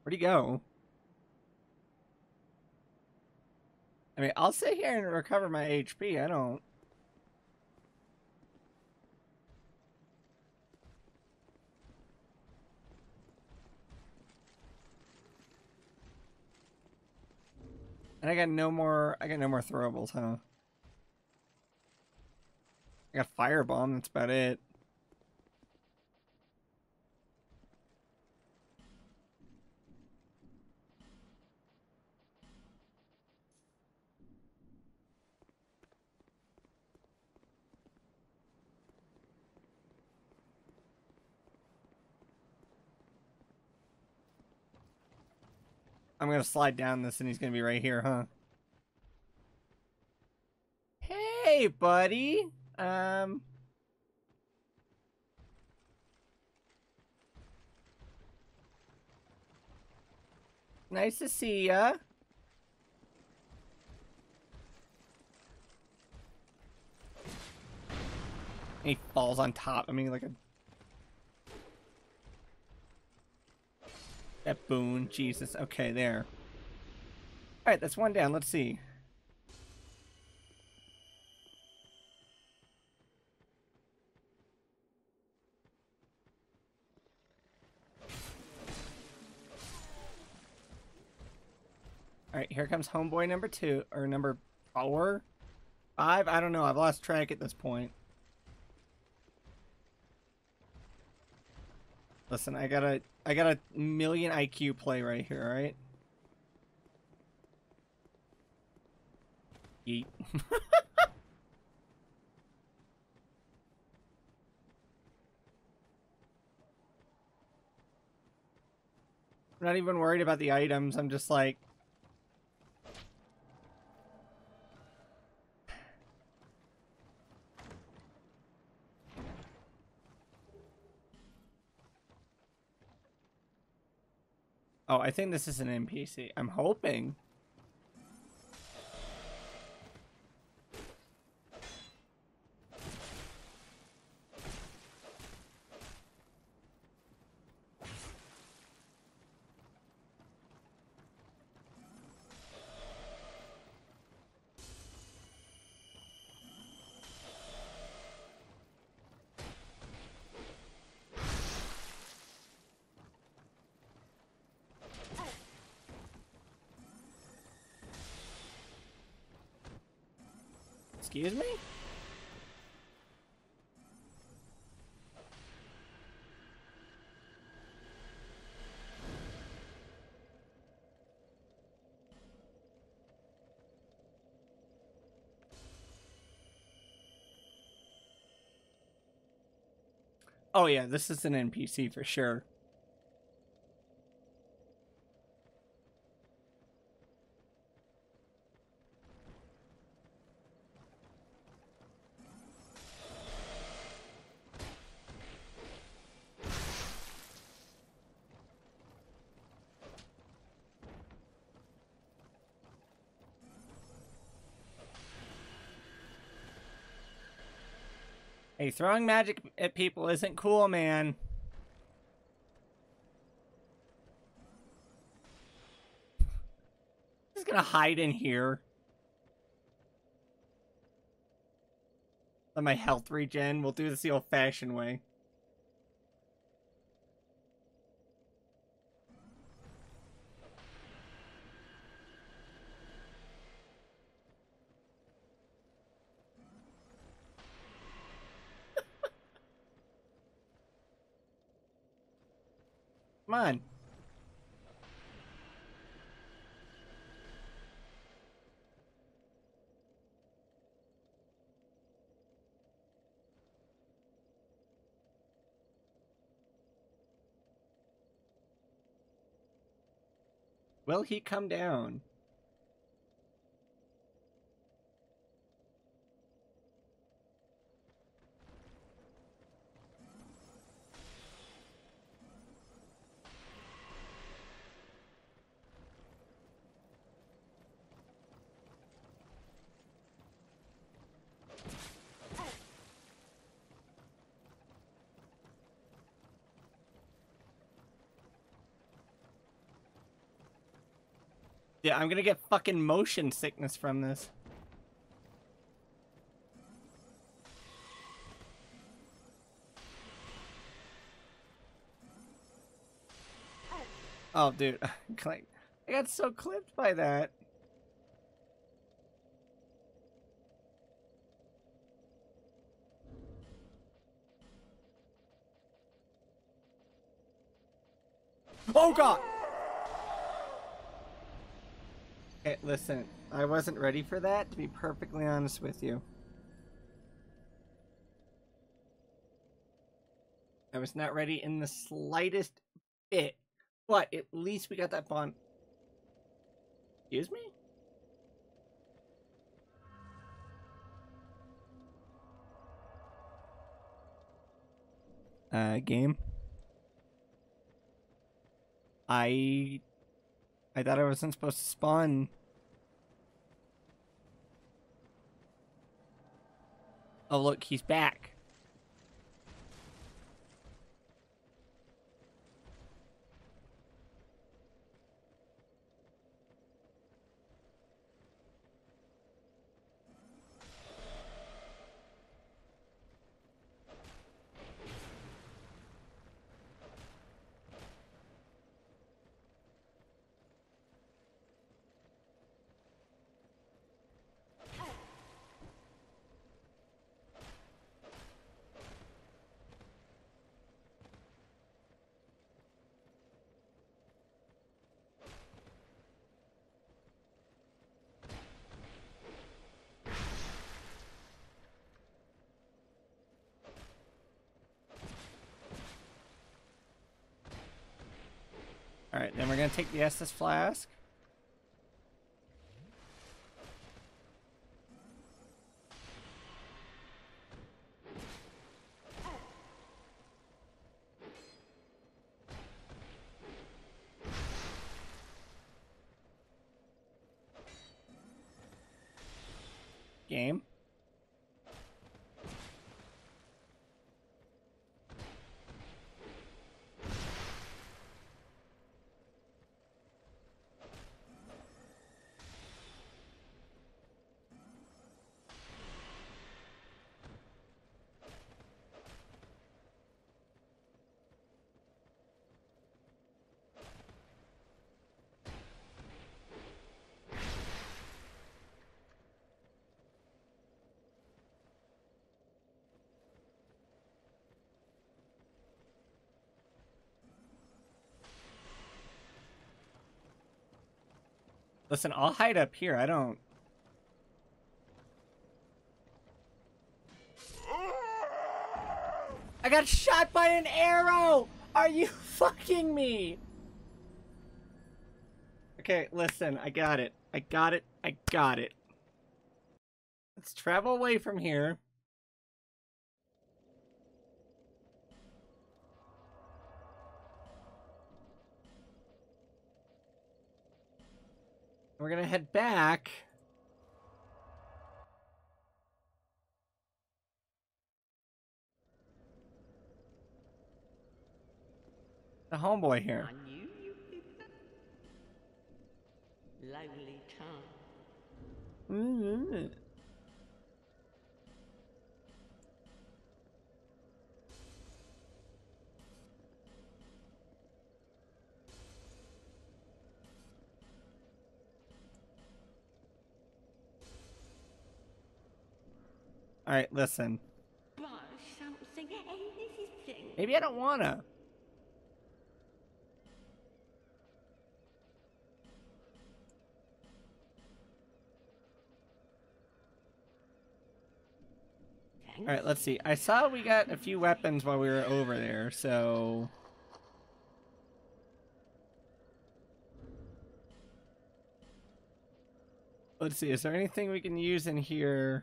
Where'd he go? I mean, I'll sit here and recover my HP. I don't... And I got no more throwables, huh? I got firebomb, that's about it. I'm gonna slide down this and he's gonna be right here, huh? Hey, buddy! Nice to see ya. And he falls on top. I mean, like a... That boon. Jesus. Okay, there. Alright, that's one down. Let's see. Alright, here comes homeboy number 2. Or number 4? 5? I don't know. I've lost track at this point. Listen, I got a million IQ play right here, alright? Yeet. I'm not even worried about the items. I'm just like... Oh, I think this is an NPC. I'm hoping. Excuse me? Oh yeah, this is an NPC for sure. Hey, throwing magic at people isn't cool, man. Just gonna hide in here. Let my health regen. We'll do this the old-fashioned way. Come on. Will he come down? Yeah, I'm gonna get fucking motion sickness from this. Oh, dude. I got so clipped by that. Oh, God! Okay, listen. I wasn't ready for that, to be perfectly honest with you. I was not ready in the slightest bit. But at least we got that bond. Excuse me? Game. I thought I wasn't supposed to spawn. Oh, look, he's back. Alright, then we're gonna take the Estus Flask. Game. Listen, I'll hide up here. I don't... I got shot by an arrow! Are you fucking me? Okay, listen, I got it. I got it. I got it. Let's travel away from here. We're gonna head back. The homeboy here. I knew you did that. Lonely time. Alright, listen. Buy something, anything. Maybe I don't wanna. Alright, let's see. I saw we got a few weapons while we were over there, so... Let's see, is there anything we can use in here?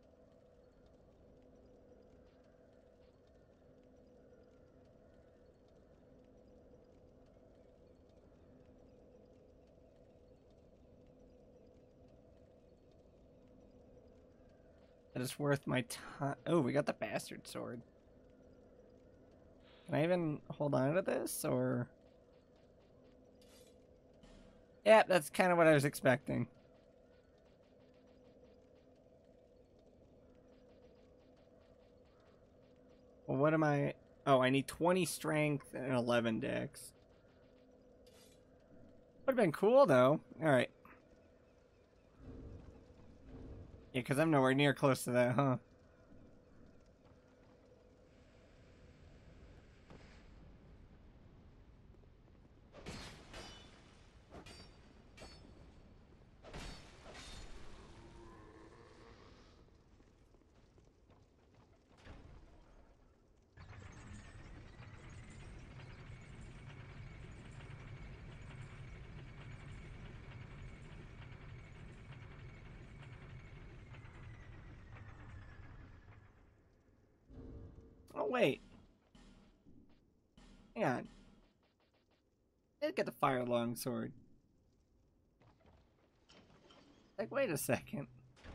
That is worth my time. Oh, we got the bastard sword. Can I even hold on to this, or... Yeah, that's kind of what I was expecting. Well, what am I? Oh, I need 20 strength and 11 dex. Would have been cool, though. Alright. Yeah, because I'm nowhere near close to that, huh? Oh, wait. Hang on. I did get the fire longsword. Like, wait a second.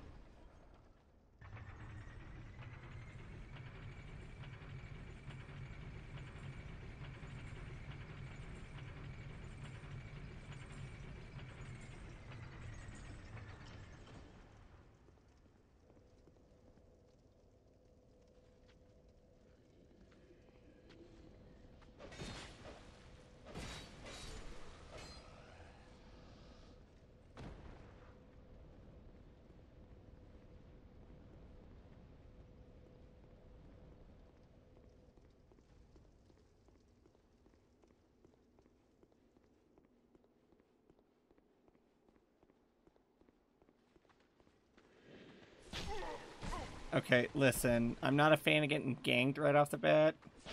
Okay, listen. I'm not a fan of getting ganked right off the bat.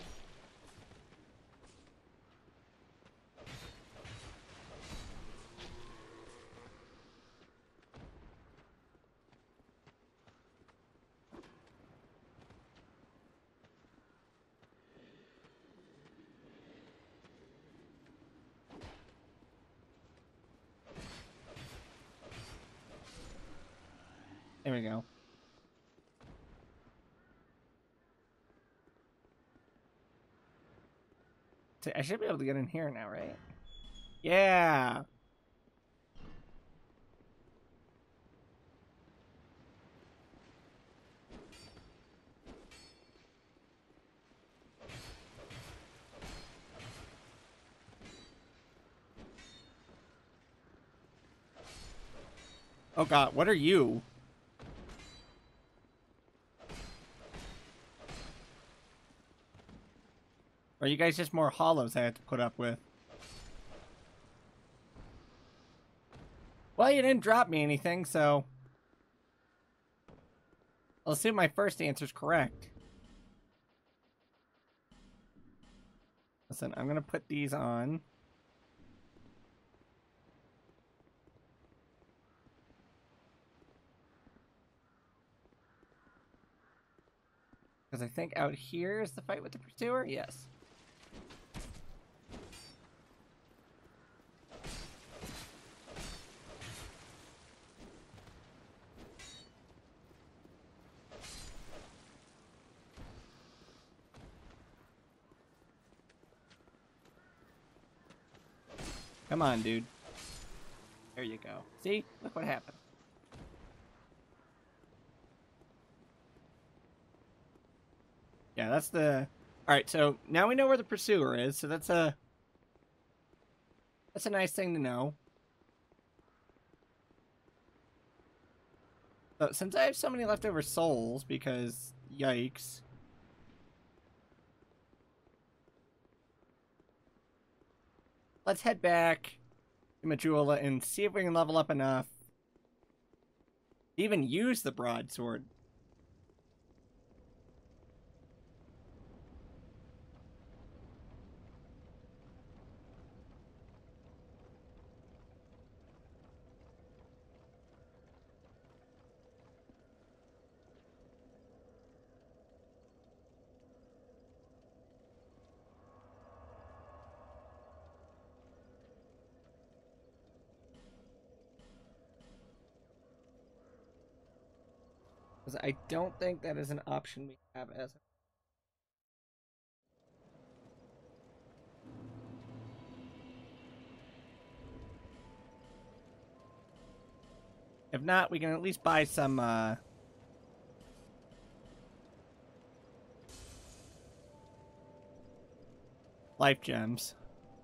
There we go. I should be able to get in here now, right? Yeah! Oh god, what are you? Or are you guys just more hollows I have to put up with? Well, you didn't drop me anything, so... I'll assume my first answer's correct. Listen, I'm gonna put these on. Because I think out here is the fight with the pursuer? Yes. Come on, dude. There you go. See? Look what happened. Yeah, that's the... Alright, so now we know where the pursuer is, so that's a nice thing to know. So, since I have so many leftover souls, because... Yikes. Let's head back to Majula and see if we can level up enough to even use the broadsword. Because I don't think that is an option we have as... If not, we can at least buy some, life gems.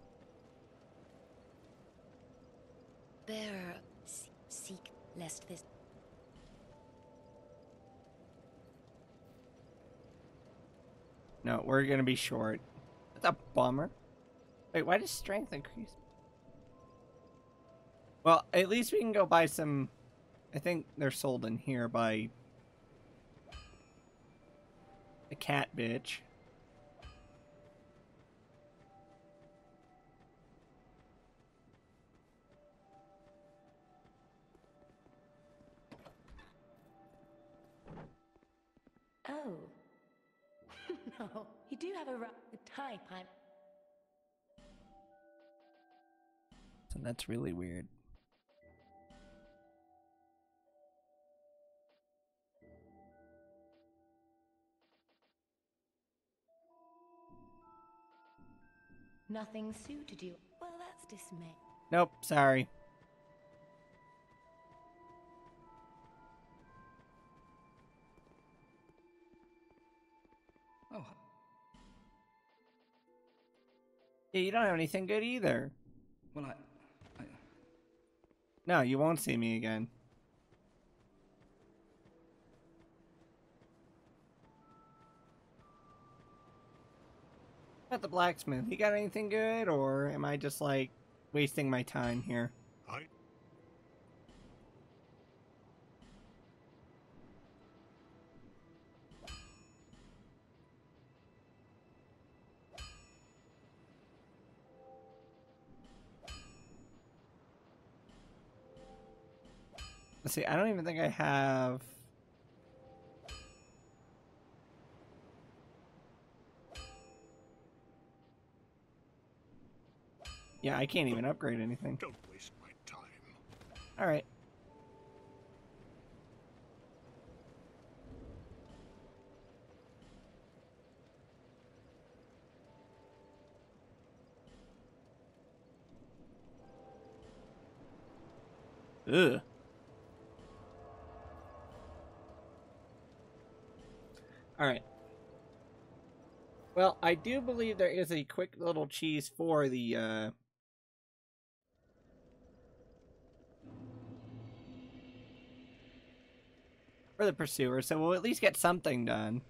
Bearer, seek lest this. No, we're gonna be short. That's a bummer. Wait, why does strength increase? Well, at least we can go buy some... I think they're sold in here by... the cat bitch. Oh. No, you do have a type. I'm. So that's really weird. Nothing suited you. Well, that's dismay. Nope, sorry. Oh, Yeah, you don't have anything good either. well, No, you won't see me again. About the blacksmith, he got anything good, or am I just like wasting my time here? Let's see, I don't even think I have... Yeah, I can't even upgrade anything. Don't waste my time. Alright. Ugh. Alright. Well, I do believe there is a quick little cheese for the, for the pursuer, so we'll at least get something done.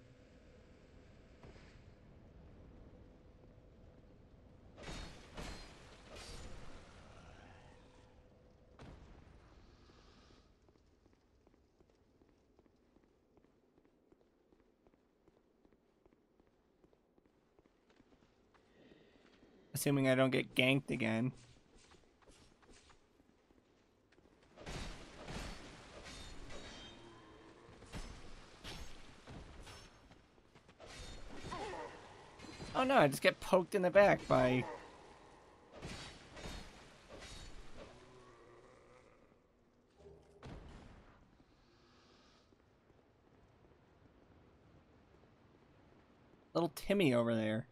Assuming I don't get ganked again. Oh no, I just get poked in the back by... little Timmy over there.